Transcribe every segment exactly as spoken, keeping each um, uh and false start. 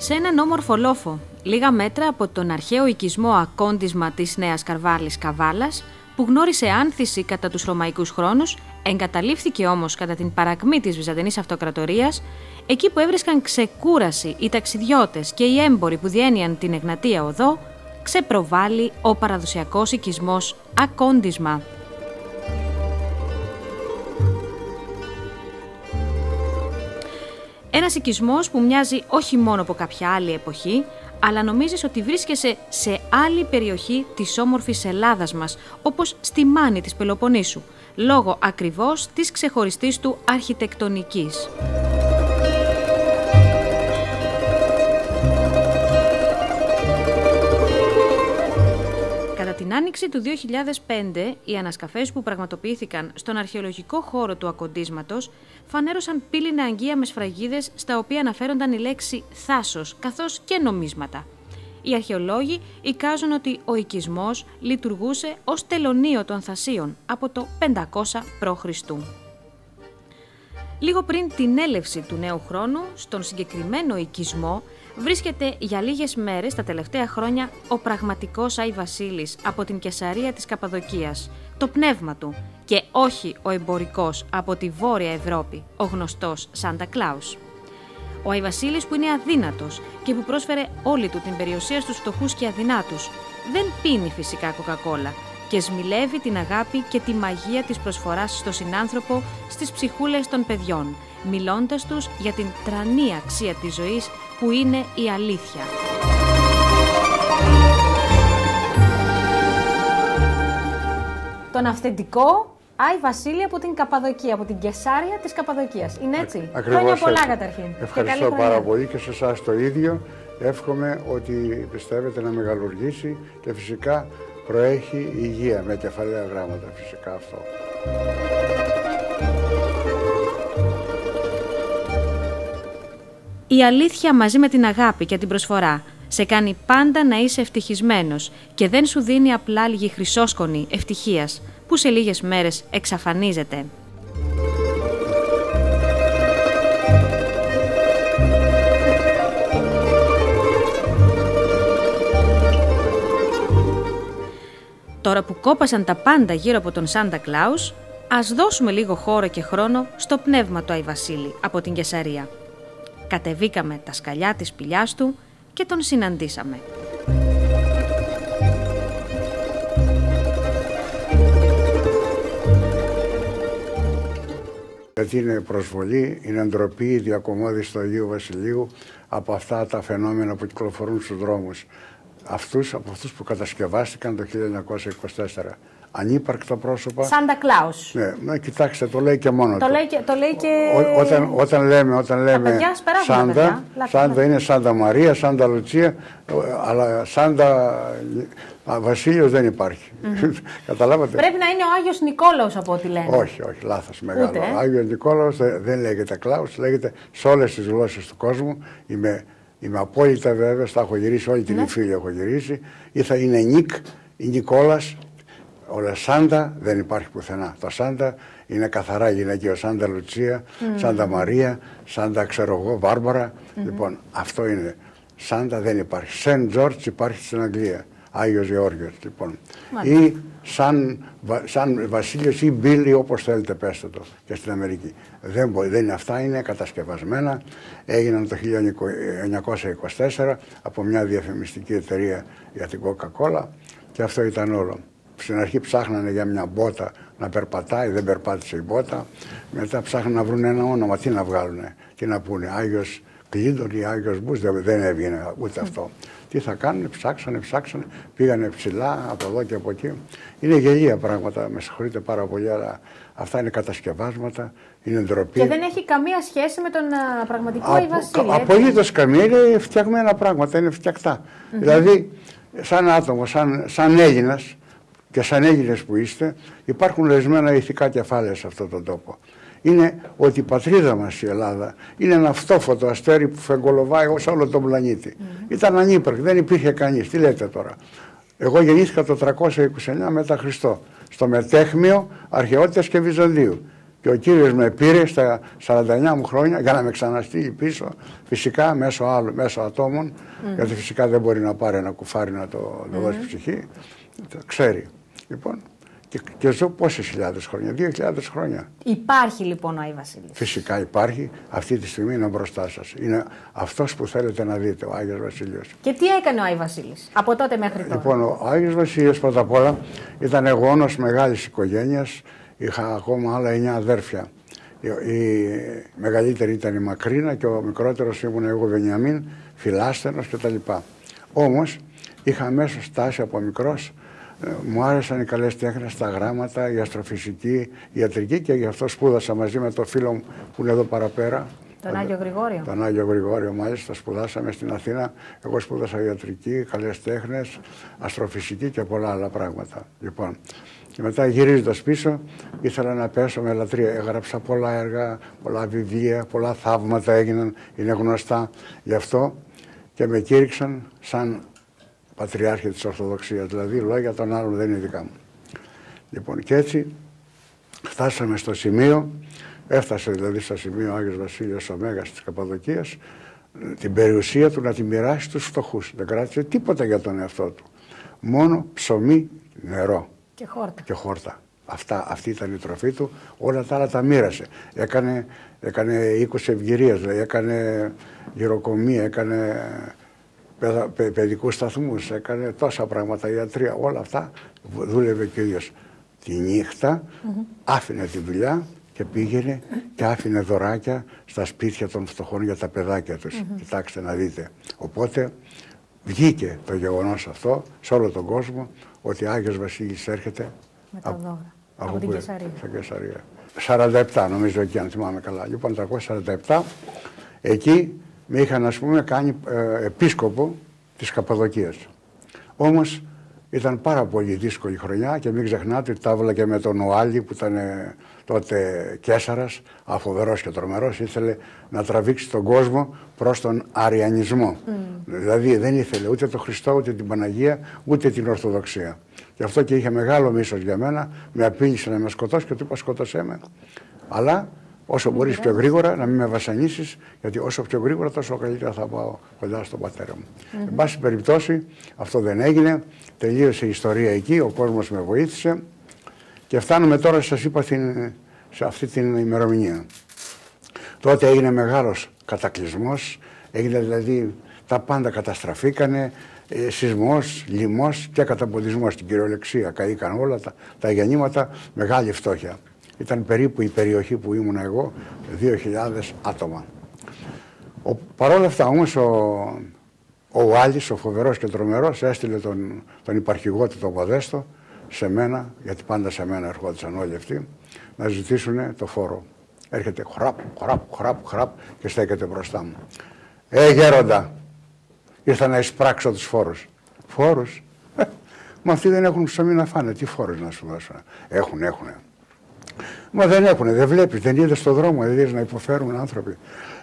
Σε έναν όμορφο λόφο, λίγα μέτρα από τον αρχαίο οικισμό ακόντισμα της Νέας Καρβάλης Καβάλας, που γνώρισε άνθηση κατά τους Ρωμαϊκούς χρόνους, εγκαταλείφθηκε όμως κατά την παρακμή της Βυζαντινής Αυτοκρατορίας, εκεί που έβρισκαν ξεκούραση οι ταξιδιώτες και οι έμποροι που διένυαν την Εγνατία Οδό, ξεπροβάλλει ο παραδοσιακός οικισμός ακόντισμα. Ένας οικισμός που μοιάζει όχι μόνο από κάποια άλλη εποχή, αλλά νομίζεις ότι βρίσκεσαι σε άλλη περιοχή της όμορφης Ελλάδας μας, όπως στη Μάνη της Πελοποννήσου, λόγω ακριβώς της ξεχωριστής του αρχιτεκτονικής. Κατά την άνοιξη του δύο χιλιάδες πέντε, οι ανασκαφές που πραγματοποιήθηκαν στον αρχαιολογικό χώρο του ακοντίσματος φανέρωσαν πύληνα αγγεία με σφραγίδες στα οποία αναφέρονταν η λέξη θάσος καθώς και νομίσματα. Οι αρχαιολόγοι εικάζουν ότι ο οικισμός λειτουργούσε ως τελωνείο των θασίων από το πεντακόσια προ Χριστού. Λίγο πριν την έλευση του νέου χρόνου, στον συγκεκριμένο οικισμό βρίσκεται για λίγες μέρες τα τελευταία χρόνια ο πραγματικός Άι Βασίλης από την Καισαρία της Καπαδοκίας, το πνεύμα του, και όχι ο εμπορικός από τη Βόρεια Ευρώπη, ο γνωστός Σάντα Κλάους. Ο Άι Βασίλης που είναι αδύνατος και που πρόσφερε όλη του την περιουσία στους φτωχούς και αδυνάτους, δεν πίνει φυσικά κοκακόλα και σμιλεύει την αγάπη και τη μαγεία της προσφοράς στο συνάνθρωπο στις ψυχούλες των παιδιών, μιλώντας τους για την τρανή αξία της ζωής που είναι η αλήθεια. Τον αυθεντικό Άι Βασίλη από την Καπαδοκία, από την Καισάρια της Καπαδοκίας. Είναι έτσι? Ακριβώς. Χρόνια πολλά καταρχήν. Ευχαριστώ πάρα πολύ και σε εσάς το ίδιο. Εύχομαι ότι πιστεύετε να μεγαλουργήσει και φυσικά προέχει υγεία με κεφαλαία γράμματα, φυσικά αυτό. Η αλήθεια μαζί με την αγάπη και την προσφορά σε κάνει πάντα να είσαι ευτυχισμένος και δεν σου δίνει απλά λίγη χρυσόσκονη ευτυχίας που σε λίγες μέρες εξαφανίζεται. Τώρα που κόπασαν τα πάντα γύρω από τον Σάντα Κλάους, ας δώσουμε λίγο χώρο και χρόνο στο πνεύμα του Άι Βασίλη από την Καισαρία. Κατεβήκαμε τα σκαλιά της σπηλιάς του και τον συναντήσαμε. Γιατί είναι προσβολή, είναι ντροπή η διακομώδηση του Αγίου Βασιλείου από αυτά τα φαινόμενα που κυκλοφορούν στους δρόμους. Αυτούς, από αυτούς που κατασκευάστηκαν το χίλια εννιακόσια είκοσι τέσσερα. Ανύπαρκτα πρόσωπα. Σάντα Κλάους. Ναι, ναι, κοιτάξτε, το λέει και μόνο το του. Λέει και, το λέει και... Ό, όταν, όταν λέμε, όταν λέμε Σάντα, Σάντα είναι Σάντα Μαρία, Σάντα Λουτσία, αλλά Σάντα Βασίλειος δεν υπάρχει. Mm-hmm. Καταλάβατε. Πρέπει να είναι ο Άγιος Νικόλαος από ό,τι λένε. Όχι, όχι, λάθος μεγάλο. Ούτε, Ο Άγιος Νικόλαος δεν λέγεται Κλάους, λέγεται σε όλες τις γλώσσες του κόσμου. Είμαι, είμαι απόλυτα βέβαιος, τα έχω γυρίσει, όλη την Ιφίλη έχω γυρίσει. Ή θα είναι Νικ ή Νικόλας. Ο Σάντα δεν υπάρχει πουθενά. Το Σάντα είναι καθαρά γυναικείο. Σάντα Λουτσία, mm. Σάντα Μαρία, Σάντα ξέρω εγώ, Βάρμπαρα. Mm-hmm. Λοιπόν, αυτό είναι. Σάντα δεν υπάρχει. Σεντ Τζόρτζ υπάρχει στην Αγγλία. Άγιος Γεώργιος, λοιπόν. Mm. Ή Σαν, σαν Βασίλειος ή Μπίλι, όπως θέλετε πέστε το, και στην Αμερική. Δεν μπορεί, δεν είναι, αυτά είναι κατασκευασμένα. Έγιναν το χίλια εννιακόσια είκοσι τέσσερα από μια διαφημιστική εταιρεία για την Coca-Cola και αυτό ήταν όλο. Στην αρχή ψάχνανε για μια μπότα να περπατάει, δεν περπάτησε η μπότα. Μετά ψάχνανε να βρουν ένα όνομα, τι να βγάλουνε, τι να πούνε. Άγιος Κλίντον ή Άγιος Μπούς, δεν, δεν έβγαινε ούτε αυτό. Τι θα κάνουνε, ψάξανε, ψάξανε, πήγανε ψηλά από εδώ και από εκεί. Είναι γελία πράγματα, με συγχωρείτε πάρα πολύ, αλλά αυτά είναι κατασκευάσματα, είναι ντροπή. Και δεν έχει καμία σχέση με τον uh, πραγματικό Άι Βασίλη. Απολύτως καμία, είναι φτιαγμένα πράγματα, είναι φτιακτά. Mm-hmm. Δηλαδή, σαν άτομο, σαν, σαν Έλληνας, και σαν Έλληνες που είστε, υπάρχουν ορισμένα ηθικά κεφάλαια σε αυτόν τον τόπο. Είναι ότι η πατρίδα μας η Ελλάδα είναι ένα αυτόφωτο αστέρι που φεγγολοβάει σε όλο τον πλανήτη. Mm-hmm. Ήταν ανύπαρκτη, δεν υπήρχε κανείς. Τι λέτε τώρα. Εγώ γεννήθηκα το τριακόσια είκοσι εννέα μετά Χριστό, στο μετέχμιο Αρχαιότητας και Βυζαντίου. Και ο κύριος με πήρε στα σαράντα εννιά μου χρόνια για να με ξαναστείλει πίσω, φυσικά μέσω, άλλου, μέσω ατόμων, mm. γιατί φυσικά δεν μπορεί να πάρει ένα κουφάρι να το, το mm. δώσει ψυχή, το ξέρει. Λοιπόν, και, και ζω πόσες χιλιάδες χρόνια, δύο χιλιάδες χρόνια. Υπάρχει λοιπόν ο Άι Βασίλης. Φυσικά υπάρχει, αυτή τη στιγμή είναι μπροστά σας. Είναι αυτός που θέλετε να δείτε, ο Άγιος Βασίλειος. Και τι έκανε ο Άι Βασίλης από τότε μέχρι τώρα? Λοιπόν, ο Άγιος Βασίλειος πρώτα απ' όλα ήταν γόνος μεγάλης οικογένειας. Είχα ακόμα άλλα εννιά αδέρφια. Η, η μεγαλύτερη ήταν η Μακρίνα και ο μικρότερος ήμουν εγώ, Βενιαμίν, φιλάστενος κτλ. Όμως είχα αμέσως τάση από μικρός. Μου άρεσαν οι καλές τέχνες, τα γράμματα, η αστροφυσική, η ιατρική και γι' αυτό σπούδασα μαζί με το φίλο μου που είναι εδώ παραπέρα. Τον Άγιο Γρηγόριο. Τον Άγιο Γρηγόριο, μάλιστα, σπουδάσαμε στην Αθήνα. Εγώ σπούδασα ιατρική, καλές τέχνες, αστροφυσική και πολλά άλλα πράγματα. Λοιπόν, και μετά γυρίζοντας πίσω, ήθελα να πέσω με λατρεία. Έγραψα πολλά έργα, πολλά βιβλία, πολλά θαύματα έγιναν, είναι γνωστά. Γι' αυτό και με κήρυξαν σαν πατριάρχη της Ορθοδοξίας. Δηλαδή, λόγια των άλλων δεν είναι δικά μου. Λοιπόν, και έτσι φτάσαμε στο σημείο, έφτασε δηλαδή στο σημείο ο Άγιος Βασίλειος ο Μέγας της Καπαδοκίας, την περιουσία του να τη μοιράσει στους φτωχούς. Δεν κράτησε τίποτα για τον εαυτό του. Μόνο ψωμί, νερό. Και χόρτα. Και χόρτα. Αυτά, αυτή ήταν η τροφή του. Όλα τα άλλα τα μοίρασε. Έκανε, έκανε οίκους ευγυρίας, δηλαδή έκανε γυροκομεία, έκανε παιδα, παι, παιδικούς σταθμούς, έκανε τόσα πράγματα, ιατρία. Όλα αυτά δούλευε και ο ίδιος. Τη νύχτα mm-hmm. άφηνε τη δουλειά και πήγαινε και άφηνε δωράκια στα σπίτια των φτωχών για τα παιδάκια τους. Mm-hmm. Κοιτάξτε να δείτε. Οπότε βγήκε το γεγονός αυτό σε όλο τον κόσμο ότι Άγιος Βασίλης έρχεται με τα δώρα από, από την Κεσαρία. Κεσαρία. σαράντα επτά νομίζω εκεί, αν θυμάμαι καλά. Λοιπόν, το σαράντα επτά εκεί με είχαν, ας πούμε, κάνει ε, επίσκοπο της Καπαδοκίας. Όμως ήταν πάρα πολύ δύσκολη χρονιά και μην ξεχνάτε ότι τα έβαλα και με τον Οάλη που ήταν ε, τότε Καίσαρας, αφοβερός και τρομερός, ήθελε να τραβήξει τον κόσμο προς τον αριανισμό. Mm. Δηλαδή δεν ήθελε ούτε τον Χριστό, ούτε την Παναγία, ούτε την Ορθοδοξία. Γι' αυτό και είχε μεγάλο μίσος για μένα, με απείλησε να με σκοτώσει και του είπα σκότωσέ με. Αλλά όσο mm. μπορείς πιο γρήγορα να μην με βασανίσεις, γιατί όσο πιο γρήγορα τόσο καλύτερα θα πάω κοντά στον πατέρα μου. Mm-hmm. Εν πάση περιπτώσει αυτό δεν έγινε, τελείωσε η ιστορία εκεί, ο κόσμος με βοήθησε. Και φτάνουμε τώρα, σας είπα, σε αυτή την ημερομηνία. Τότε έγινε μεγάλος κατακλυσμός, έγινε δηλαδή, τα πάντα καταστραφήκανε, ε, σεισμός, λοιμός και καταποντισμός στην κυριολεξία. Καήκαν όλα τα, τα γεννήματα, μεγάλη φτώχεια. Ήταν περίπου η περιοχή που ήμουν εγώ, δύο χιλιάδες άτομα. Ο, παρόλα αυτά όμως ο, ο Άλης, ο φοβερός και τρομερός, έστειλε τον, τον υπαρχηγό του, τον Μοδέστο, σε μένα, γιατί πάντα σε μένα ερχόντουσαν όλοι αυτοί, να ζητήσουν το φόρο. Έρχεται χραπ, χραπ, χραπ, χραπ και στέκεται μπροστά μου. Ε, γέροντα, ήρθα να εισπράξω τους φόρους. Φόρους? Ε, μα αυτοί δεν έχουν ψωμί να φάνε. Τι φόρους να σου δώσω? Έχουν, έχουν. Μα δεν έχουν, δεν βλέπεις, δεν είδες στον δρόμο, δεν είδες να υποφέρουν άνθρωποι.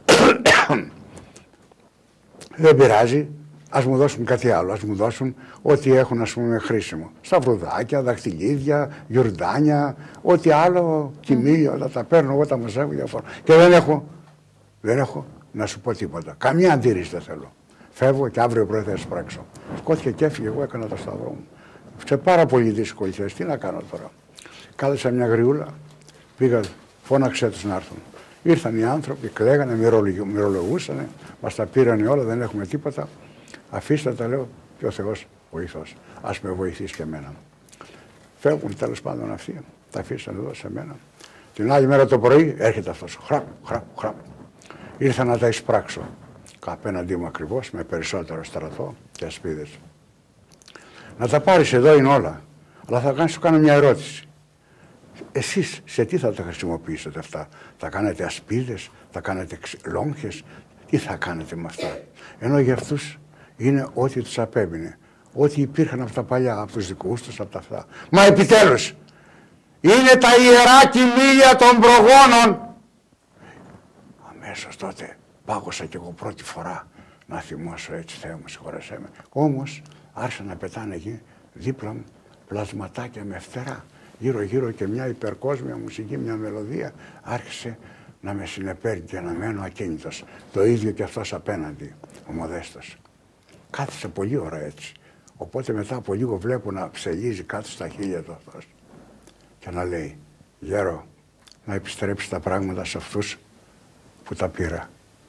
Δεν πειράζει. Ας μου δώσουν κάτι άλλο, ας μου δώσουν ό,τι έχουν, ας πούμε, χρήσιμο. Σταυρουδάκια, δαχτυλίδια, γιουρντάνια, ό,τι άλλο, κοιμήλια, όλα τα παίρνω, εγώ τα μαζεύω για φόρο. Και δεν έχω, δεν έχω να σου πω τίποτα. Καμία αντίρρηση δεν θέλω. Φεύγω και αύριο πρωί θα εισπράξω. Σκόθηκε και έφυγε, εγώ έκανα το σταυρό μου. Σε πάρα πολύ δύσκολη θέση, τι να κάνω τώρα. Κάλεσα μια γριούλα, πήγα, φώναξε τους να έρθουν. Ήρθαν οι άνθρωποι, κλαίγανε, μυρολογούσανε, μας τα πήρανε όλα, δεν έχουμε τίποτα. Αφήστε τα, λέω, και ο Θεός βοηθός. Ας με βοηθήσει και εμένα. Φεύγουν τέλος πάντων αυτοί, τα αφήσαν εδώ σε μένα. Την άλλη μέρα το πρωί έρχεται αυτός. Χραπ, χραπ, χραπ. Ήρθα να τα εισπράξω. Απέναντί μου ακριβώς, με περισσότερο στρατό και ασπίδες. Να τα πάρεις, εδώ είναι όλα. Αλλά θα κάνεις, σου κάνω μια ερώτηση. Εσείς σε τι θα τα χρησιμοποιήσετε αυτά? Θα κάνετε ασπίδες, θα κάνετε λόγχες, τι θα κάνετε με αυτά? Ενώ για αυτούς είναι ό,τι τους απέμεινε. Ό,τι υπήρχαν από τα παλιά, από τους δικούς τους, από τα αυτά. Μα επιτέλους, είναι τα ιερά κοιμήλια των προγόνων. Αμέσως τότε πάγωσα κι εγώ πρώτη φορά να θυμώσω έτσι, Θεέ μου συγχωρέσέ με. Όμως άρχισαν να πετάνε εκεί δίπλα μου πλασματάκια με φτερά γύρω-γύρω και μια υπερκόσμια μουσική, μια μελωδία άρχισε να με συνεπέρνει και να μένω ακίνητος. Το ίδιο και αυτός απέναντι, ο Μοδέστος. Κάθισε πολλή ώρα έτσι. Οπότε μετά από λίγο βλέπω να ψελίζει κάτω στα χείλια του αυτός και να λέει, γέρο, να επιστρέψει τα πράγματα σε αυτούς που τα πήρα.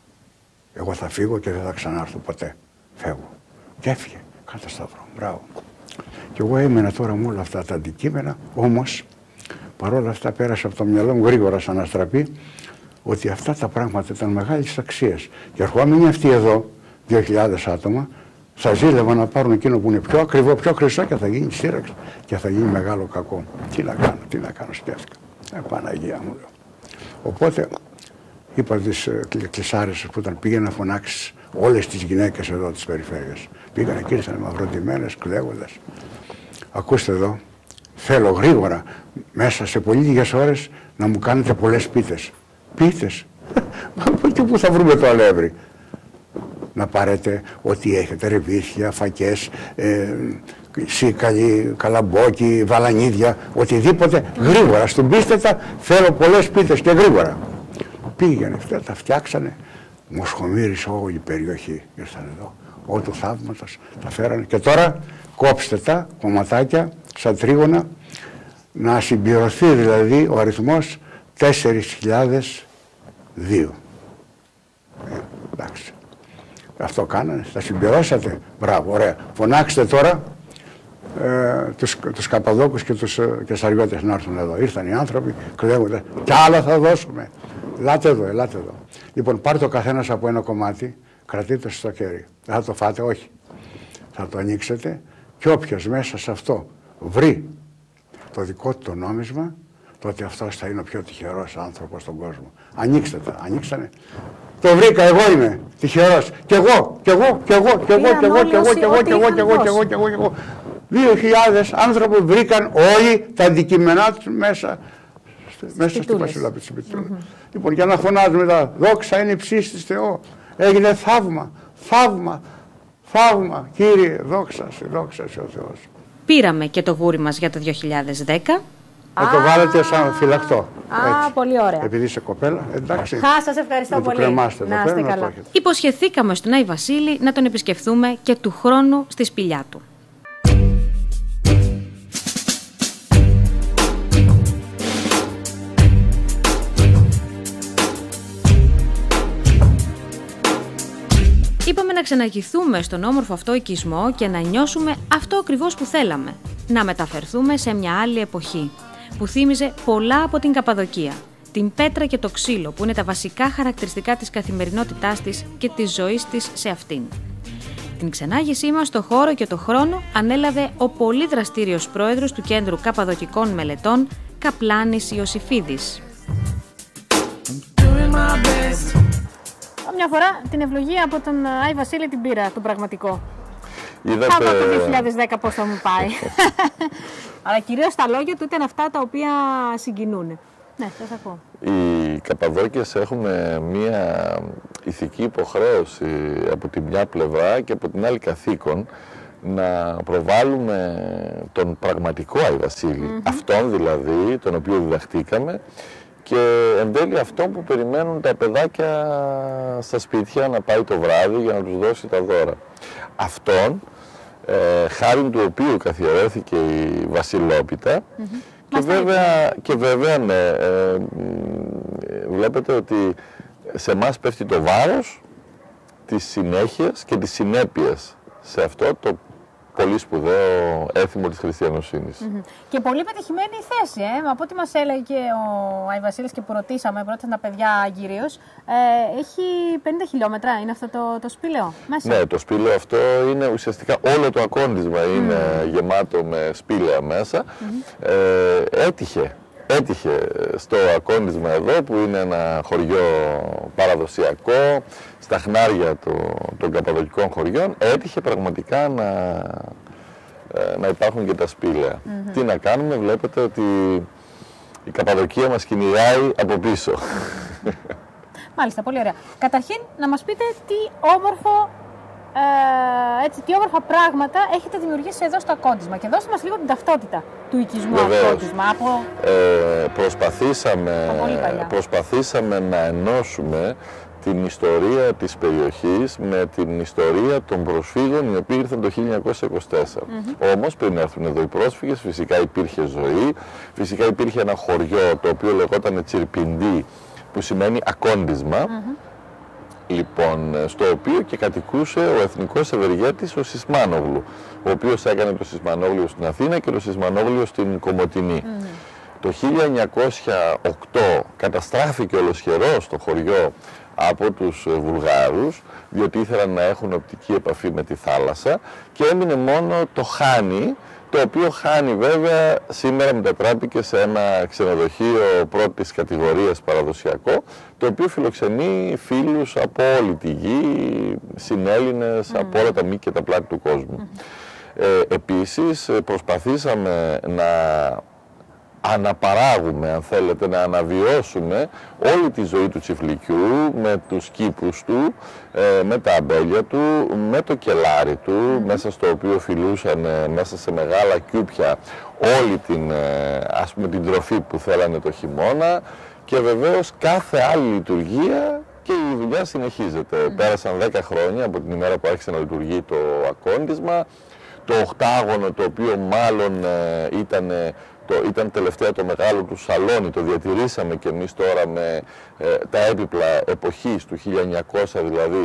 Εγώ θα φύγω και δεν θα ξανάρθω ποτέ. Φεύγω. Και έφυγε. Κάτω σταυρό. Μπράβο. Και εγώ έμενα τώρα με όλα αυτά τα αντικείμενα, όμως παρόλα αυτά πέρασε από το μυαλό μου γρήγορα σαν αστραπή ότι αυτά τα πράγματα ήταν μεγάλης αξίας. Και ερχόμενοι αυτοί εδώ, δύο χιλιάδες άτομα, θα ζήλευαν να πάρουν εκείνο που είναι πιο ακριβό, πιο χρυσό και θα γίνει σύραξη και θα γίνει μεγάλο κακό. Τι να κάνω, τι να κάνω, σκέφτηκα. Ε, Παναγία μου, λέω. Οπότε είπα τις ε, κλεισάρες που ήταν, πήγαινε να φωνάξεις όλες τις γυναίκες εδώ της περιφέρειας. Πήγανε και ήρθαν μαυροντημένες, κλαίγοντας. Ακούστε εδώ, θέλω γρήγορα, μέσα σε πολύ λίγες ώρες, να μου κάνετε πολλές πίτες. Πίτες. Και πού θα βρούμε το αλεύρι. Να πάρετε ό,τι έχετε, ρεβίθια, φακές, ε, σίκαλοι, καλαμπόκι, βαλανίδια, οτιδήποτε, γρήγορα. Στον πίστετα θέλω πολλές πίτες και γρήγορα. Πήγαινε αυτά, τα φτιάξανε, μοσχομύρισε όλη η περιοχή. Ήρθαν εδώ, ό του θαύματος, τα φέρανε. Και τώρα κόψτε τα κομματάκια, σαν τρίγωνα, να συμπληρωθεί δηλαδή ο αριθμός τέσσερις χιλιάδες δύο. Ε, εντάξει. Αυτό κάνανε, τα συμπληρώσατε. Μπράβο, ωραία. Φωνάξτε τώρα ε, τους, τους Καπαδόκους και τους ε, Κεσαριώτες να έρθουν εδώ. Ήρθαν οι άνθρωποι, κλαίγονται. Κι άλλα θα δώσουμε. Ελάτε εδώ, ελάτε εδώ. Λοιπόν, πάρτε ο καθένας από ένα κομμάτι, κρατείτε στο χέρι. Δεν θα το φάτε, όχι. Θα το ανοίξετε και όποιος μέσα σε αυτό βρει το δικό του το νόμισμα, τότε αυτός θα είναι ο πιο τυχερός άνθρωπος στον κόσμο. Ανοίξτε τα, ανοίξανε. Το βρήκα, εγώ είμαι τυχερός. Κι εγώ, κι εγώ, κι εγώ, κι εγώ, κι εγώ, κι εγώ, κι εγώ, κι εγώ, κι εγώ, κι εγώ, κι εγώ, κι εγώ. Δύο χιλιάδες άνθρωποι βρήκαν όλοι τα αντικείμενά τους μέσα, μέσα στη Βασιλόπη της Πιτούλας. Λοιπόν, για να φωνάζουμε τα δόξα είναι υψής της Θεό. Έγινε θαύμα, θαύμα, θαύμα. Κύριε, δόξα σε, δόξα σε ο Θεός. Πήραμε και το γούρι μας για το δύο χιλιάδες δέκα. Να το βάλετε σαν φυλακτό. Α, πολύ ωραία. Επειδή είσαι κοπέλα, εντάξει. Χα, σας ευχαριστώ να πολύ. Το κρεμάστε, να το είστε καλά. Υποσχεθήκαμε στον Άη Βασίλη να τον επισκεφθούμε και του χρόνου στη σπηλιά του. Είπαμε να ξαναγηθούμε στον όμορφο αυτό οικισμό και να νιώσουμε αυτό ακριβώς που θέλαμε. Να μεταφερθούμε σε μια άλλη εποχή, που θύμιζε πολλά από την Καπαδοκία. Την πέτρα και το ξύλο, που είναι τα βασικά χαρακτηριστικά της καθημερινότητάς της και της ζωής της σε αυτήν. Την ξενάγησή μας στο χώρο και το χρόνο ανέλαβε ο πολύ δραστήριος πρόεδρος του Κέντρου Καπαδοκικών Μελετών, Καπλάνης Ιωσήφιδης. Μια φορά την ευλογία από τον Άη Βασίλη την πήρα, τον πραγματικό. Είδατε... Θα δω το δύο χιλιάδες δέκα πώς θα μου πάει. Αλλά κυρίως τα λόγια του ήταν αυτά τα οποία συγκινούν. Ναι, σας ακούω. Οι Καπαδόκες έχουμε μία ηθική υποχρέωση από τη μια πλευρά και από την άλλη καθήκον να προβάλλουμε τον πραγματικό Άη Βασίλη. Mm-hmm. Αυτόν δηλαδή, τον οποίο διδαχτήκαμε, και εν τέλει αυτό που περιμένουν τα παιδάκια στα σπίτια να πάει το βράδυ για να τους δώσει τα δώρα. Αυτόν, ε, χάριν του οποίου καθιερώθηκε η Βασιλόπιτα, mm-hmm. και, βέβαια, και βέβαια ναι, ε, βλέπετε ότι σε εμάς πέφτει το βάρος της συνέχειας και της συνέπειας σε αυτό το πολύ σπουδαίο έθιμο της χριστιανοσύνης. Mm-hmm. Και πολύ πετυχημένη η θέση, ε. Από ό,τι μας έλεγε και ο Άη Βασίλης και που ρωτήσαμε, ρώτησαν τα παιδιά κυρίως, ε, έχει πενήντα χιλιόμετρα, είναι αυτό το, το σπήλαιο μέσα. Ναι, το σπήλαιο αυτό είναι ουσιαστικά όλο το ακόντισμα, είναι mm. γεμάτο με σπήλαια μέσα. Mm-hmm. Ε, έτυχε, έτυχε στο ακόντισμα εδώ που είναι ένα χωριό παραδοσιακό, στα χνάρια το, των καπαδοκικών χωριών, έτυχε πραγματικά να, να υπάρχουν και τα σπήλαια. Mm-hmm. Τι να κάνουμε, βλέπετε ότι η Καπαδοκία μας κυνηγάει από πίσω. Μάλιστα, πολύ ωραία. Καταρχήν, να μας πείτε τι όμορφο ε, έτσι, τι όμορφα πράγματα έχετε δημιουργήσει εδώ στο Ακόντισμα. Και δώστε μας λίγο την ταυτότητα του οικισμού Ακόντισμα. Από... Ε, προσπαθήσαμε, προσπαθήσαμε να ενώσουμε την ιστορία της περιοχής με την ιστορία των προσφύγων οι οποίοι ήρθαν το χίλια εννιακόσια είκοσι τέσσερα. Mm-hmm. Όμως πριν έρθουν εδώ οι πρόσφυγες φυσικά υπήρχε ζωή, φυσικά υπήρχε ένα χωριό το οποίο λεγόταν Τσιρπιντή που σημαίνει ακόντισμα. Mm-hmm. Λοιπόν, στο οποίο και κατοικούσε ο εθνικός ευεργέτης ο Σισμάνογλου, ο οποίος έκανε το Σισμανόγλιο στην Αθήνα και το Σισμανόγλιο στην Κομοτηνή. Mm-hmm. Το χίλια εννιακόσια οκτώ καταστράφηκε ολοσχερός το χωριό από τους Βουλγάρους, διότι ήθελαν να έχουν οπτική επαφή με τη θάλασσα και έμεινε μόνο το Χάνι, το οποίο Χάνι βέβαια σήμερα μετατράπηκε σε ένα ξενοδοχείο πρώτης κατηγορίας παραδοσιακό, το οποίο φιλοξενεί φίλους από όλη τη γη, συνέλληνες mm. από όλα τα μήκη και τα πλάτη του κόσμου. Mm. Ε, επίσης προσπαθήσαμε να αναπαράγουμε, αν θέλετε, να αναβιώσουμε όλη τη ζωή του Τσιφλικιού με τους κήπους του, ε, με τα αμπέλια του, με το κελάρι του, mm-hmm. μέσα στο οποίο φιλούσαν ε, μέσα σε μεγάλα κιούπια όλη την, ε, ας πούμε, την τροφή που θέλανε το χειμώνα και βεβαίως κάθε άλλη λειτουργία και η δουλειά συνεχίζεται. Mm-hmm. Πέρασαν δέκα χρόνια από την ημέρα που άρχισε να λειτουργεί το Ακόντισμα, το οχτάγωνο το οποίο μάλλον ε, ήταν Το, ήταν τελευταία το μεγάλο του σαλόνι, το διατηρήσαμε και εμείς τώρα με ε, τα έπιπλα εποχής του χίλια εννιακόσια δηλαδή,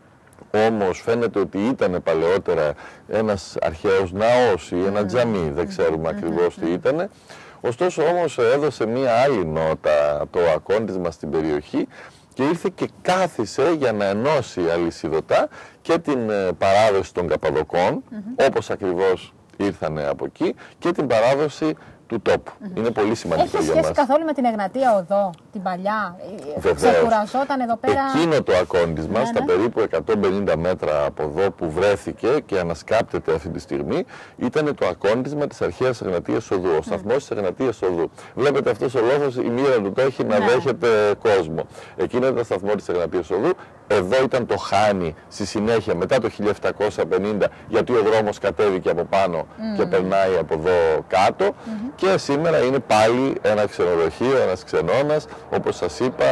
όμως φαίνεται ότι ήταν παλαιότερα ένας αρχαίος ναός ή ένα τζαμί, δεν ξέρουμε ακριβώς τι ήτανε. Ωστόσο όμως έδωσε μία άλλη νότα το Ακόντισμα στην περιοχή και ήρθε και κάθισε για να ενώσει αλυσιδωτά και την παράδοση των Καπαδοκών, mm-hmm. όπως ακριβώς ήρθανε από εκεί, και την παράδοση του τόπου. Mm-hmm. Είναι πολύ σημαντικό για μας. Έχει σχέση καθόλου με την Εγνατία Οδό, την παλιά? Ξεκουραζόταν εδώ πέρα? Εκείνο το Ακόντισμα, ναι, στα ναι. περίπου εκατόν πενήντα μέτρα από εδώ που βρέθηκε και ανασκάπτεται αυτή τη στιγμή, ήταν το Ακόντισμα της αρχαίας Εγνατίας Οδού, ο σταθμός mm. της Εγνατίας Οδού. Βλέπετε αυτός ο λόγος, η μοίρα του το έχει να ναι. δέχεται κόσμο. Εκείνο ήταν το σταθμό της Εγνατίας Οδού. Εδώ ήταν το Χάνι στη συνέχεια μετά το χίλια επτακόσια πενήντα, γιατί ο δρόμος κατέβηκε από πάνω mm. και περνάει από εδώ κάτω. Mm-hmm. Και σήμερα είναι πάλι ένα ξενοδοχείο, ένας ξενώνας, όπως σας είπα,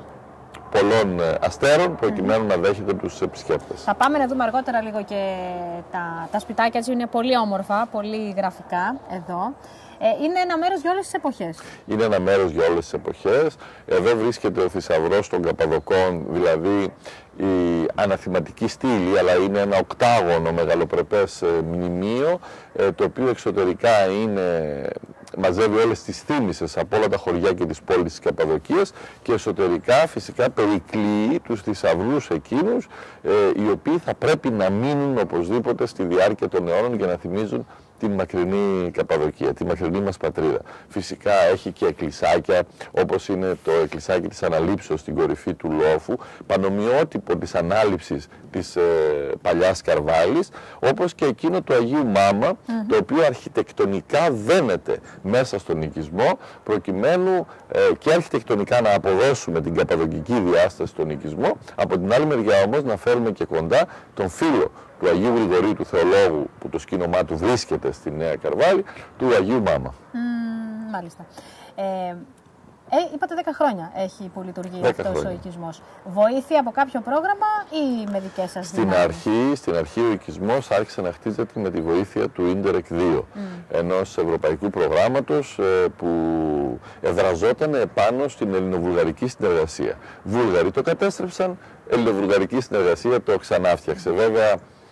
πολλών αστέρων, προκειμένου mm-hmm. να δέχεται τους επισκέπτες. Θα πάμε να δούμε αργότερα λίγο και τα, τα σπιτάκια, έτσι είναι πολύ όμορφα, πολύ γραφικά εδώ. Ε, είναι ένα μέρος για όλες τις εποχές. Είναι ένα μέρος για όλες τις εποχές. Εδώ βρίσκεται ο θησαυρός των Καπαδοκών, δηλαδή η αναθηματική στήλη, αλλά είναι ένα οκτάγωνο μεγαλοπρεπές μνημείο, το οποίο εξωτερικά είναι, μαζεύει όλες τις θύμησες από όλα τα χωριά και τις πόλεις της Καπαδοκίας και εσωτερικά φυσικά περικλείει τους θησαυρούς εκείνους, οι οποίοι θα πρέπει να μείνουν οπωσδήποτε στη διάρκεια των αιώνων για να θυμίζουν την μακρινή Καπαδοκία, τη μακρινή μας πατρίδα. Φυσικά έχει και εκκλησάκια, όπως είναι το εκκλησάκι της Αναλήψεως στην κορυφή του Λόφου, πανομοιότυπο της ανάληψης της ε, παλιάς Καρβάλης, όπως και εκείνο του Αγίου Μάμα, mm-hmm. το οποίο αρχιτεκτονικά δένεται μέσα στον οικισμό, προκειμένου ε, και αρχιτεκτονικά να αποδώσουμε την καπαδοκική διάσταση στον οικισμό, από την άλλη μεριά όμως να φέρουμε και κοντά τον φύλλο του Αγίου Γρηγορίου του Θεολόγου, που το σκήνομά του βρίσκεται στη Νέα Καρβάλη, του Αγίου Μάμα. Mm, μάλιστα. Ε, ε, είπατε δέκα χρόνια έχει που λειτουργεί αυτός ο οικισμός. Βοήθεια από κάποιο πρόγραμμα ή με δικές σας στην αρχή, στην αρχή ο οικισμός άρχισε να χτίζεται με τη βοήθεια του Ίντερεκ δύο, mm. ενός ευρωπαϊκού προγράμματος ε, που εδραζόταν επάνω στην ελληνοβουλγαρική συνεργασία. Βούλγαροι το κατέστρεψαν, ελληνοβουλγαρική συνεργασία το ξανάφτιαξε. Βέβαια,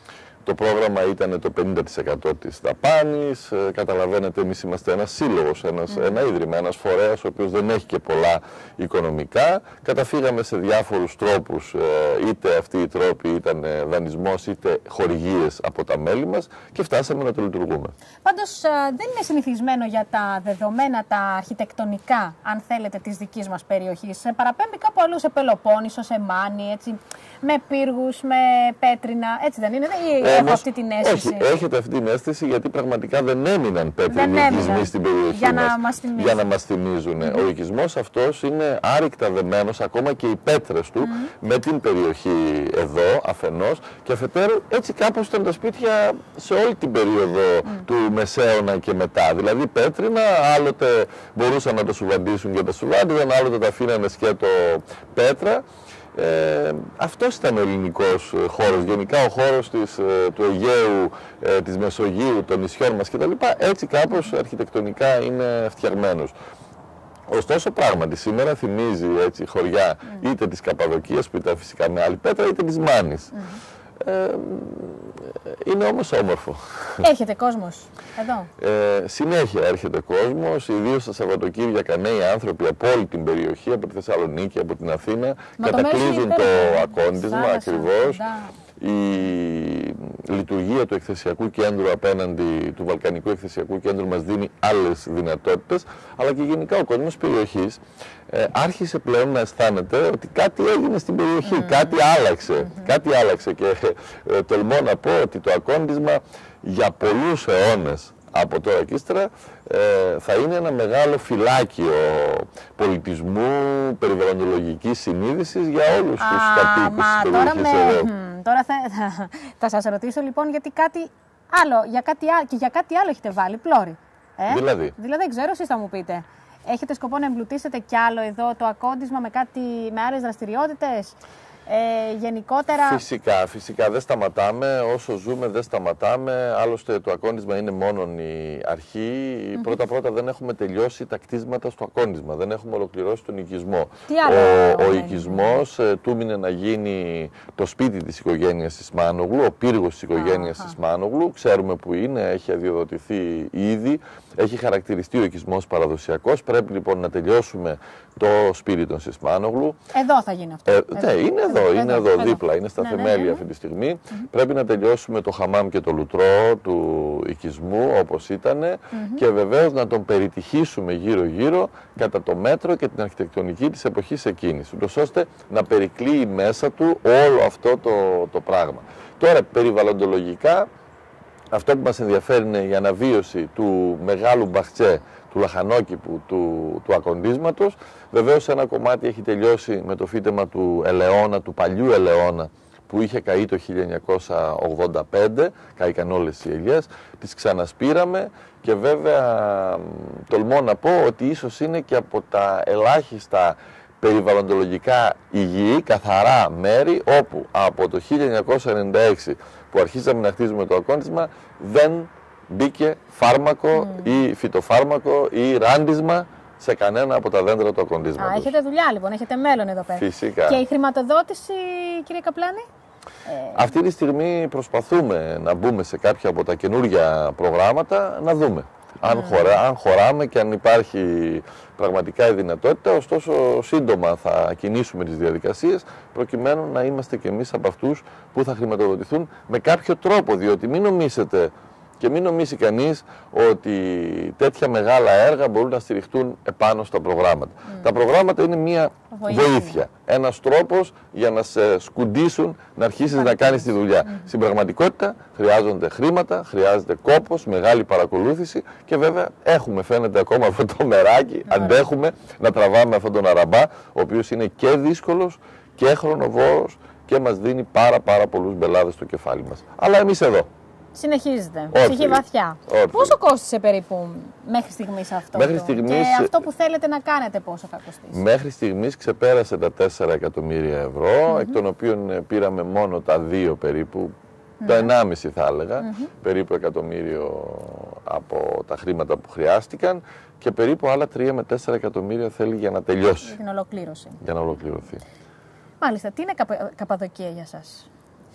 το πρόγραμμα ήταν το πενήντα τοις εκατό της δαπάνης. Ε, καταλαβαίνετε, εμείς είμαστε ένας σύλλογος, ένας, mm. ένα ίδρυμα, ένας φορέας ο οποίος δεν έχει και πολλά οικονομικά. Καταφύγαμε σε διάφορους τρόπους, ε, είτε αυτοί οι τρόποι ήταν δανεισμός είτε χορηγίες από τα μέλη μας και φτάσαμε να το λειτουργούμε. Πάντως ε, δεν είναι συνηθισμένο για τα δεδομένα τα αρχιτεκτονικά, αν θέλετε, της δικής μας περιοχής. Σε παραπέμπει κάπου αλλού, σε Πελοπόννησο, σε Μάνη, έτσι, με πύργους, με πέτρινα, έτσι δεν είναι? Ή έχω αυτή την αίσθηση? Όχι, έχετε αυτή την αίσθηση γιατί πραγματικά δεν έμειναν πέτρινοι οικισμοί στην περιοχή για μας, να μας θυμίζουν. για να μας θυμίζουν. Mm-hmm. Ο οικισμός αυτός είναι άρρηκτα δεμένος, ακόμα και οι πέτρες του, mm-hmm. με την περιοχή. περιοχή εδώ αφενός και αφετέρου έτσι κάπως ήταν τα σπίτια σε όλη την περίοδο mm. του Μεσαίωνα και μετά. Δηλαδή πέτρινα, άλλοτε μπορούσαν να το σουβαντίσουν και τα σουβάντιζαν, άλλοτε τα αφήνανε σκέτο πέτρα. Ε, αυτός ήταν ο ελληνικός χώρος, γενικά ο χώρος της, του Αιγαίου, ε, της Μεσογείου, των νησιών μας κτλ. Έτσι κάπως αρχιτεκτονικά είναι φτιαγμένος. Ωστόσο πράγματι σήμερα θυμίζει έτσι χωριά mm. είτε της Καπαδοκίας που ήταν φυσικά με άλλη πέτρα είτε της Μάνης. Mm. Ε, είναι όμως όμορφο. Έρχεται κόσμος εδώ. Ε, συνέχεια έρχεται κόσμος, ιδίως στα Σαββατοκύριακα νέοι άνθρωποι από όλη την περιοχή, από τη Θεσσαλονίκη, από την Αθήνα, κατακλείζουν το, το ακόντισμα ακριβώς. Η λειτουργία του εκθεσιακού κέντρου απέναντι του Βαλκανικού εκθεσιακού κέντρου μας δίνει άλλες δυνατότητες, αλλά και γενικά ο κόσμος περιοχής ε, άρχισε πλέον να αισθάνεται ότι κάτι έγινε στην περιοχή, mm. κάτι άλλαξε, mm-hmm. κάτι άλλαξε και ε, τολμώ να πω ότι το ακόντισμα για πολλούς αιώνες από τώρα και ύστερα ε, θα είναι ένα μεγάλο φυλάκιο πολιτισμού, περιβαλλοντολογικής συνείδησης για όλους τους κατοίκους της περιοχής εδώ. Με... Τώρα θα, θα, θα σας ρωτήσω λοιπόν γιατί κάτι άλλο, για κάτι, και για κάτι άλλο έχετε βάλει πλώρη. Ε? Δηλαδή. Δηλαδή δεν ξέρω, εσείς θα μου πείτε. Έχετε σκοπό να εμπλουτίσετε κι άλλο εδώ το ακόντισμα με, κάτι, με άλλες δραστηριότητες? Ε, γενικότερα... Φυσικά, φυσικά δεν σταματάμε, όσο ζούμε δεν σταματάμε, άλλωστε το ακόντισμα είναι μόνον η αρχή. Mm-hmm. Πρώτα-πρώτα δεν έχουμε τελειώσει τα κτίσματα στο ακόντισμα, δεν έχουμε ολοκληρώσει τον οικισμό. Τι άλλο, ο ο οικισμός ε, τούμινε να γίνει το σπίτι της οικογένειας της Μάνογλου, ο πύργος της οικογένειας της Μάνογλου, ξέρουμε που είναι, έχει αδειοδοτηθεί ήδη, έχει χαρακτηριστεί ο οικισμός παραδοσιακός, πρέπει λοιπόν να τελειώσουμε το σπίτι των Σισμάνογλου. Εδώ θα γίνει αυτό. Ε, ναι, είναι εδώ, εδώ είναι εδώ, εδώ δίπλα, είναι στα ναι, θεμέλια ναι, ναι. αυτή τη στιγμή. Mm-hmm. Πρέπει να τελειώσουμε το χαμάμ και το λουτρό του οικισμού όπως ήταν mm-hmm. και βεβαίως να τον περιτυχίσουμε γύρω-γύρω κατά το μέτρο και την αρχιτεκτονική της εποχής εκείνης, ούτως ώστε να περικλείει μέσα του όλο αυτό το, το πράγμα. Τώρα, περιβαλλοντολογικά, αυτό που μας ενδιαφέρει είναι η αναβίωση του μεγάλου μπαχτσέ, του λαχανόκηπου, του, του ακοντίσματος. Βεβαίως ένα κομμάτι έχει τελειώσει με το φύτεμα του ελαιώνα, του παλιού ελαιώνα, που είχε καεί το χίλια εννιακόσια ογδόντα πέντε, καήκαν όλες οι ελιές, τις ξανασπήραμε και βέβαια τολμώ να πω ότι ίσως είναι και από τα ελάχιστα περιβαλλοντολογικά υγιή, καθαρά μέρη, όπου από το χίλια εννιακόσια ενενήντα έξι που αρχίσαμε να χτίζουμε το ακόντισμα δεν μπήκε φάρμακο mm. ή φυτοφάρμακο ή ράντισμα σε κανένα από τα δέντρα του ακοντίσματος. Α, έχετε δουλειά λοιπόν, έχετε μέλλον εδώ πέρα. Φυσικά. Και η χρηματοδότηση, κύριε Καπλάνη? Ε... Αυτή τη στιγμή προσπαθούμε να μπούμε σε κάποια από τα καινούργια προγράμματα, να δούμε. Αν, mm. χωρά, αν χωράμε και αν υπάρχει πραγματικά η δυνατότητα, ωστόσο σύντομα θα κινήσουμε τις διαδικασίες προκειμένου να είμαστε κι εμείς από αυτούς που θα χρηματοδοτηθούν με κάποιο τρόπο, διότι μην νομίσετε και μην νομίσει κανείς ότι τέτοια μεγάλα έργα μπορούν να στηριχτούν επάνω στα προγράμματα. Mm. Τα προγράμματα είναι μια βοήθεια, βοήθεια, ένας τρόπος για να σε σκουντήσουν να αρχίσεις να κάνεις τη δουλειά. Mm. Στην πραγματικότητα χρειάζονται χρήματα, χρειάζεται κόπος, μεγάλη παρακολούθηση και βέβαια έχουμε, φαίνεται ακόμα αυτό το μεράκι, mm. αντέχουμε να τραβάμε αυτόν τον αραμπά, ο οποίος είναι και δύσκολος και χρονοβόρος και μας δίνει πάρα πάρα πολλούς μπελάδες στο κεφάλι μας. Αλλά εμείς εδώ. Συνεχίζεται. Όχι. Ψυχή βαθιά. Όχι. Πόσο κόστησε περίπου μέχρι στιγμής αυτό? Μέχρι το? στιγμής... Και αυτό που θέλετε να κάνετε πόσο θα κοστίσει? Μέχρι στιγμής ξεπέρασε τα τέσσερα εκατομμύρια ευρώ, mm-hmm. εκ των οποίων πήραμε μόνο τα δύο περίπου, mm-hmm. τα ενάμιση θα έλεγα, mm-hmm. περίπου εκατομμύριο από τα χρήματα που χρειάστηκαν και περίπου άλλα τρία με τέσσερα εκατομμύρια θέλει για να τελειώσει. Για την ολοκλήρωση. Για να ολοκληρωθεί. Μάλιστα. Τι είναι Καπα... Καπαδοκία για σας?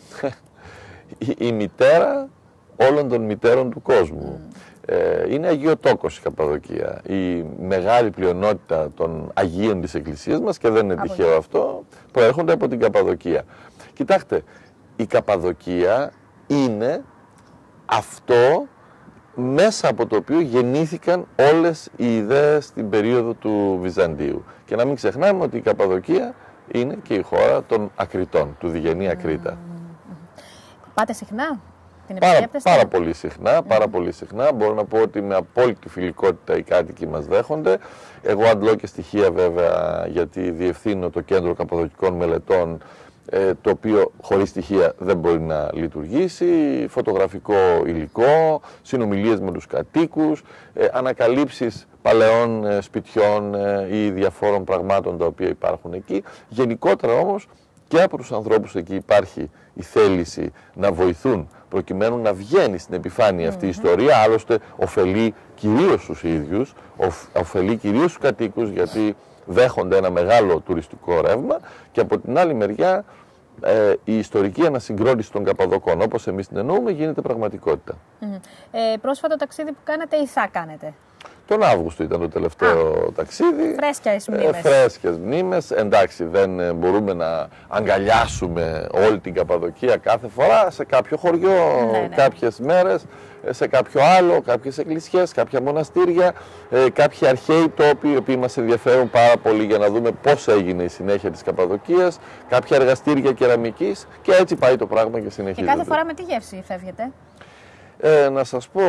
η, η μητέρα όλων των μητέρων του κόσμου. Mm. Ε, είναι Αγιοτόκος η Καπαδοκία. Η μεγάλη πλειονότητα των Αγίων της Εκκλησίας μας, και δεν είναι τυχαίο αυτό, προέρχονται από την Καπαδοκία. Κοιτάξτε, η Καπαδοκία είναι αυτό μέσα από το οποίο γεννήθηκαν όλες οι ιδέες στην περίοδο του Βυζαντίου. Και να μην ξεχνάμε ότι η Καπαδοκία είναι και η χώρα των Ακριτών, του Διγενή Ακρίτα. Mm. Πάτε συχνά? Πάρα, πάρα πολύ συχνά, πάρα mm. πολύ συχνά. Μπορώ να πω ότι με απόλυτη φιλικότητα οι κάτοικοι μας δέχονται. Εγώ αντλώ και στοιχεία βέβαια, γιατί διευθύνω το Κέντρο Καπαδοκικών Μελετών το οποίο χωρίς στοιχεία δεν μπορεί να λειτουργήσει, φωτογραφικό υλικό, συνομιλίες με τους κατοίκους, ανακαλύψεις παλαιών σπιτιών ή διαφόρων πραγμάτων τα οποία υπάρχουν εκεί. Γενικότερα όμως και από τους ανθρώπους εκεί υπάρχει η θέληση να βοηθούν προκειμένου να βγαίνει στην επιφάνεια αυτή η ιστορία, άλλωστε ωφελεί κυρίως τους ίδιους, ωφελεί κυρίως τους κατοίκους γιατί δέχονται ένα μεγάλο τουριστικό ρεύμα και από την άλλη μεριά ε, η ιστορική ανασυγκρότηση των Καπαδοκών όπως εμείς την εννοούμε γίνεται πραγματικότητα. Mm. Ε, πρόσφατο ταξίδι που κάνατε ή θα κάνετε? Τον Αύγουστο ήταν το τελευταίο Α, ταξίδι. Φρέσκιες μνήμες. Ε, φρέσκιες μνήμες. Εντάξει, δεν ε, μπορούμε να αγκαλιάσουμε όλη την Καπαδοκία κάθε φορά. Σε κάποιο χωριό, ναι, ναι. κάποιες μέρες, σε κάποιο άλλο, κάποιες εκκλησίες, κάποια μοναστήρια, ε, κάποιοι αρχαίοι τόποι, οι οποίοι μας ενδιαφέρουν πάρα πολύ για να δούμε πώς έγινε η συνέχεια της Καπαδοκίας, κάποια εργαστήρια κεραμικής και έτσι πάει το πράγμα και συνεχίζεται. Και κάθε φορά με τι γεύση φεύγετε? Ε, να σας πω,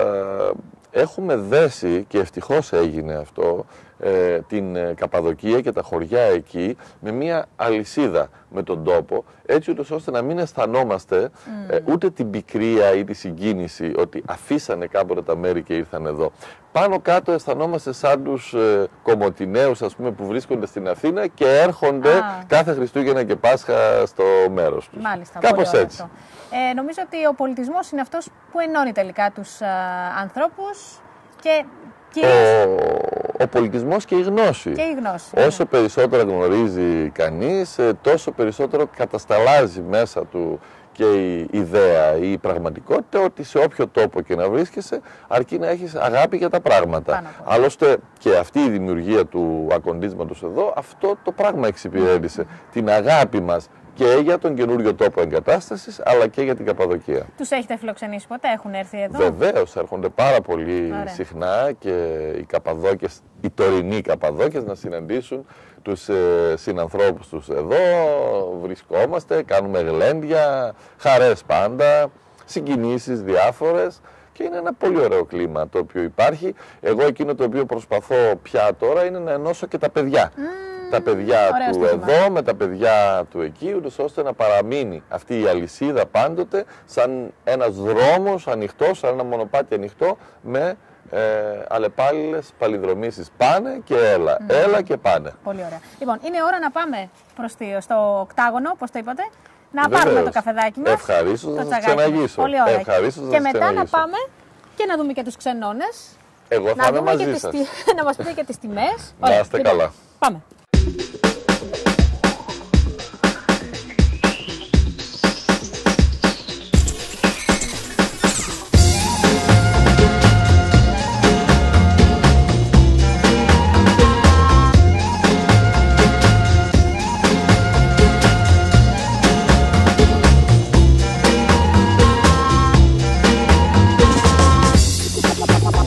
ε, έχουμε δέσει και ευτυχώς έγινε αυτό, ε, την Καπαδοκία και τα χωριά εκεί με μια αλυσίδα με τον τόπο, έτσι ούτως ώστε να μην αισθανόμαστε mm. ε, ούτε την πικρία ή τη συγκίνηση ότι αφήσανε κάποτε τα μέρη και ήρθαν εδώ. Πάνω κάτω αισθανόμαστε σαν τους ε, Κομοτηναίους, ας πούμε, που βρίσκονται στην Αθήνα και έρχονται ah. κάθε Χριστούγεννα και Πάσχα στο μέρος τους. Μάλιστα, κάπως έτσι. Ε, νομίζω ότι ο πολιτισμός είναι αυτός που ενώνει τελικά τους α, ανθρώπους και κυρίως... Ο, ο πολιτισμός και η γνώση. Και η γνώση. Όσο ναι. περισσότερο γνωρίζει κανείς, τόσο περισσότερο κατασταλάζει μέσα του και η ιδέα ή η πραγματικότητα ότι σε όποιο τόπο και να βρίσκεσαι αρκεί να έχεις αγάπη για τα πράγματα. Άλλωστε και αυτή η δημιουργία του ακοντίσματος εδώ αυτό το πράγμα εξυπηρέτησε. Mm. Την αγάπη μας και για τον καινούριο τόπο εγκατάστασης, αλλά και για την Καπαδοκία. Τους έχετε φιλοξενήσει ποτέ, έχουν έρθει εδώ? Βεβαίως, έρχονται πάρα πολύ Ωραία. συχνά και οι Καπαδόκες, οι τωρινοί Καπαδόκες να συναντήσουν τους ε, συνανθρώπους τους εδώ, βρισκόμαστε, κάνουμε γλέντια, χαρές πάντα, συγκινήσεις διάφορες και είναι ένα πολύ ωραίο κλίμα το οποίο υπάρχει. Εγώ εκείνο το οποίο προσπαθώ πια τώρα είναι να ενώσω και τα παιδιά. Mm. Τα παιδιά Ωραίο του στήμα. εδώ με τα παιδιά του εκεί, ούτως ώστε να παραμείνει αυτή η αλυσίδα πάντοτε σαν ένας δρόμος ανοιχτός, σαν ένα μονοπάτι ανοιχτό με ε, αλλεπάλληλες παλιδρομήσεις. Πάνε και έλα, mm. έλα και πάνε. Πολύ ωραία. Λοιπόν, είναι ώρα να πάμε προς το, στο οκτάγωνο, πώς το είπατε, να Βεβαίως. πάρουμε το καφεδάκι μας. Ευχαρίστως να σας ξεναγήσω. Πολύ ωραία. Ευχαρίστως και να μετά ξεναγήσω. να πάμε και να δούμε και τους ξενώνες. Εγώ θα είμαι μαζί σας. Τις, να μας πείτε και τις τιμές. Να είστε καλά. Πάμε.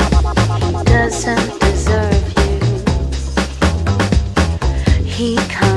Doesn't deserve you. He comes.